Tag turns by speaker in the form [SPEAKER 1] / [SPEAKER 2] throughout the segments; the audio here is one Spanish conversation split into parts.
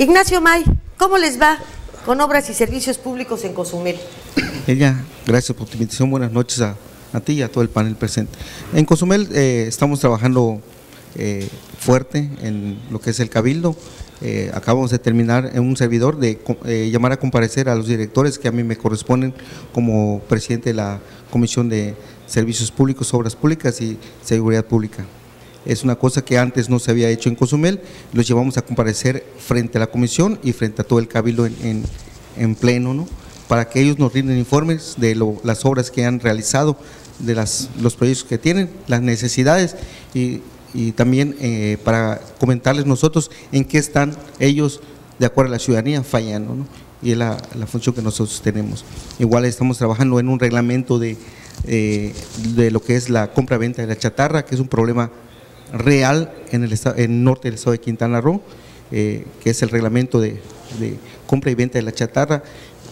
[SPEAKER 1] Ignacio May, ¿cómo les va con obras y servicios públicos en Cozumel?
[SPEAKER 2] Ella, gracias por tu invitación, buenas noches a ti y a todo el panel presente. En Cozumel estamos trabajando fuerte en lo que es el Cabildo. Acabamos de terminar en un servidor de llamar a comparecer a los directores que a mí me corresponden como presidente de la Comisión de Servicios Públicos, Obras Públicas y Seguridad Pública. Es una cosa que antes no se había hecho en Cozumel, los llevamos a comparecer frente a la comisión y frente a todo el Cabildo en pleno, ¿no? Para que ellos nos rinden informes de las obras que han realizado, de los proyectos que tienen, las necesidades y también para comentarles nosotros en qué están ellos, de acuerdo a la ciudadanía, fallando, ¿no? Y es la función que nosotros tenemos. Igual estamos trabajando en un reglamento de lo que es la compra-venta de la chatarra, que es un problema real en el norte del estado de Quintana Roo, que es el reglamento de compra y venta de la chatarra,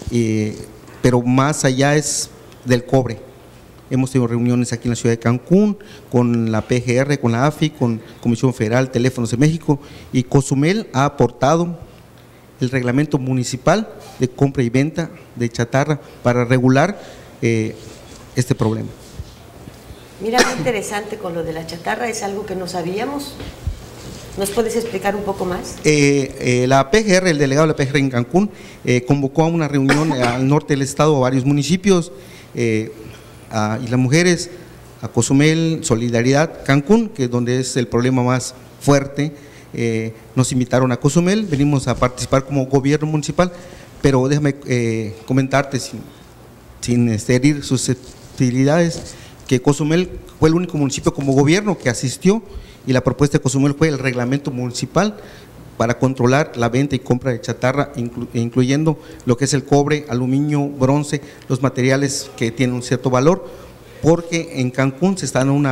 [SPEAKER 2] pero más allá es del cobre. Hemos tenido reuniones aquí en la ciudad de Cancún, con la PGR, con la AFI, con Comisión Federal, Teléfonos de México, y Cozumel ha aportado el reglamento municipal de compra y venta de chatarra para regular este problema.
[SPEAKER 1] Mira, qué interesante con lo de la chatarra, es algo que no sabíamos. ¿Nos puedes explicar un poco más?
[SPEAKER 2] La PGR, el delegado de la PGR en Cancún, convocó a una reunión al norte del estado, a varios municipios, y las mujeres, a Cozumel, Solidaridad, Cancún, que es donde es el problema más fuerte. Nos invitaron a Cozumel, venimos a participar como gobierno municipal, pero déjame comentarte sin herir susceptibilidades, que Cozumel fue el único municipio como gobierno que asistió, y la propuesta de Cozumel fue el reglamento municipal para controlar la venta y compra de chatarra, incluyendo lo que es el cobre, aluminio, bronce, los materiales que tienen un cierto valor, porque en Cancún se está dando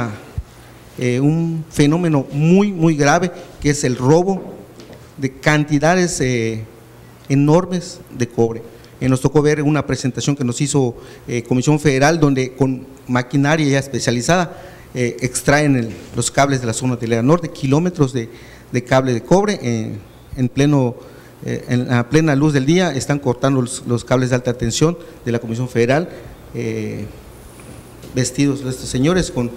[SPEAKER 2] un fenómeno muy grave, que es el robo de cantidades enormes de cobre. Nos tocó ver una presentación que nos hizo Comisión Federal, donde con maquinaria ya especializada extraen los cables de la zona hotelera norte, kilómetros de cable de cobre, en la plena luz del día están cortando los cables de alta tensión de la Comisión Federal, vestidos de estos señores con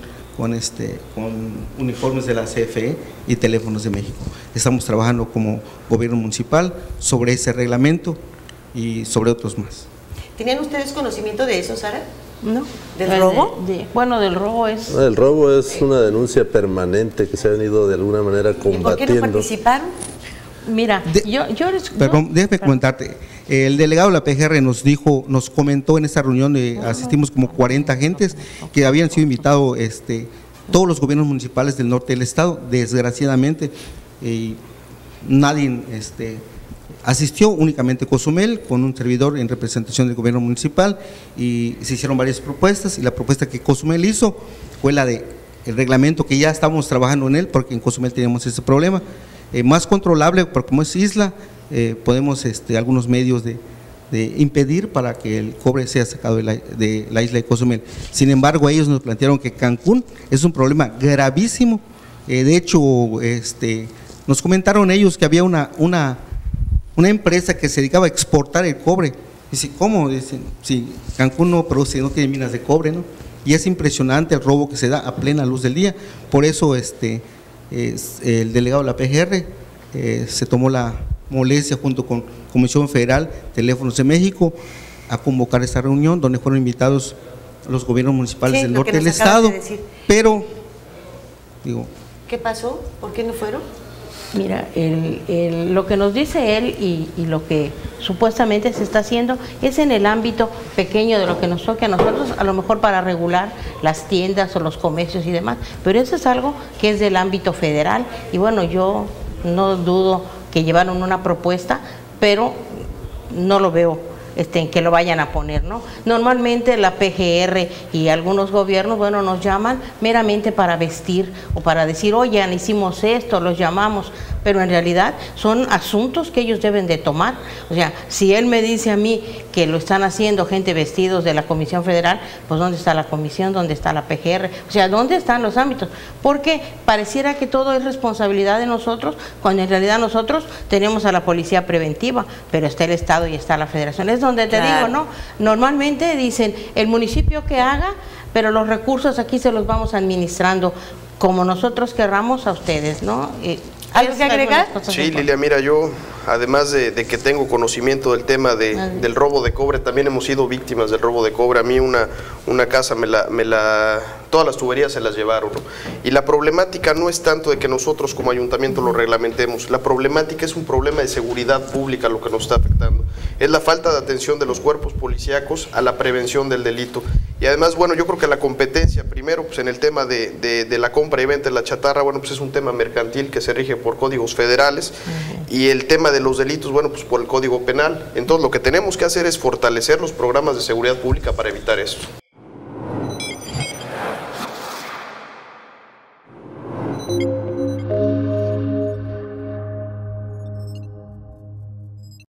[SPEAKER 2] uniformes de la CFE y Teléfonos de México. Estamos trabajando como gobierno municipal sobre ese reglamento y sobre otros más.
[SPEAKER 1] ¿Tenían ustedes conocimiento de eso, Sara?
[SPEAKER 3] No.
[SPEAKER 1] ¿Del robo?
[SPEAKER 3] Bueno, del robo es…
[SPEAKER 4] El robo es una denuncia permanente que se ha venido de alguna manera combatiendo.
[SPEAKER 1] ¿Y por qué no participaron?
[SPEAKER 3] Mira,
[SPEAKER 2] perdón, déjame comentarte. El delegado de la PGR nos comentó en esta reunión, asistimos como 40 agentes que habían sido invitados todos los gobiernos municipales del norte del estado. Desgraciadamente nadie asistió, únicamente Cozumel, con un servidor en representación del gobierno municipal, y se hicieron varias propuestas, y la propuesta que Cozumel hizo fue la de el reglamento, que ya estamos trabajando en él, porque en Cozumel tenemos ese problema, más controlable, porque como es isla, podemos algunos medios de impedir para que el cobre sea sacado de la isla de Cozumel. Sin embargo, ellos nos plantearon que Cancún es un problema gravísimo. De hecho, nos comentaron ellos que había una empresa que se dedicaba a exportar el cobre. Dice, ¿cómo? Dicen, si Cancún no produce, no tiene minas de cobre, ¿no? Y es impresionante el robo que se da a plena luz del día. Por eso el delegado de la PGR se tomó la molestia, junto con Comisión Federal, Teléfonos de México, a convocar esta reunión donde fueron invitados los gobiernos municipales del norte del estado. Pero, digo…
[SPEAKER 1] ¿Qué pasó? ¿Por qué no fueron?
[SPEAKER 3] Mira, lo que nos dice él y lo que supuestamente se está haciendo es en el ámbito pequeño de lo que nos toque a nosotros, a lo mejor para regular las tiendas o los comercios y demás, pero eso es algo que es del ámbito federal, y bueno, yo no dudo que llevaron una propuesta, pero no lo veo en que lo vayan a poner, ¿no? Normalmente la PGR y algunos gobiernos, bueno, nos llaman meramente para vestir o para decir, oye, hicimos esto, los llamamos, pero en realidad son asuntos que ellos deben de tomar. O sea, si él me dice a mí que lo están haciendo gente vestidos de la Comisión Federal, pues ¿dónde está la Comisión? ¿Dónde está la PGR? O sea, ¿dónde están los ámbitos? Porque pareciera que todo es responsabilidad de nosotros, cuando en realidad nosotros tenemos a la policía preventiva, pero está el Estado y está la Federación. Es donde te digo, ¿no? Normalmente dicen, el municipio que haga, pero los recursos aquí se los vamos administrando como nosotros querramos a ustedes, ¿no?
[SPEAKER 1] ¿Algo que agregar?
[SPEAKER 5] Sí, Lilia, mira, yo, además de que tengo conocimiento del tema del robo de cobre, también hemos sido víctimas del robo de cobre. A mí una casa todas las tuberías se las llevaron, ¿no? Y la problemática no es tanto de que nosotros como ayuntamiento lo reglamentemos, la problemática es un problema de seguridad pública lo que nos está afectando. Es la falta de atención de los cuerpos policíacos a la prevención del delito. Y además, bueno, yo creo que la competencia, primero, pues en el tema de la compra y venta de la chatarra, bueno, pues es un tema mercantil que se rige por códigos federales, y el tema de los delitos, bueno, pues por el Código Penal. Entonces, lo que tenemos que hacer es fortalecer los programas de seguridad pública para evitar esto.